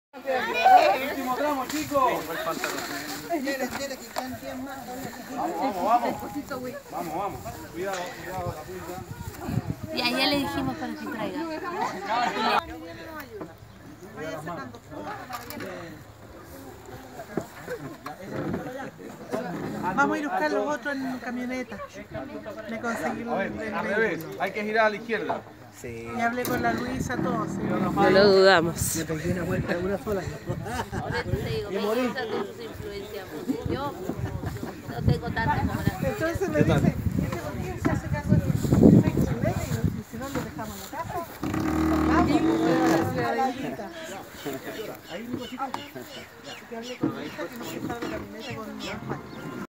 Último tramo, chicos. Vamos. Cuidado, la punta. Y allá le dijimos para que traiga. Vamos a ir a buscar los otros en camioneta. Me conseguí Al revés, hay que girar a la izquierda. y hablé con la Luisa, todos. Sí. No lo dudamos. Por eso te digo, que usa tus influencias. Yo no tengo tantas como las. Entonces me dice, ¿por qué se hace caso de su chilena? Y si no, lo dejamos en la casa. Vamos, a la hijita. Así que hablé con mi hija que nos prestaba la camioneta con mi papá.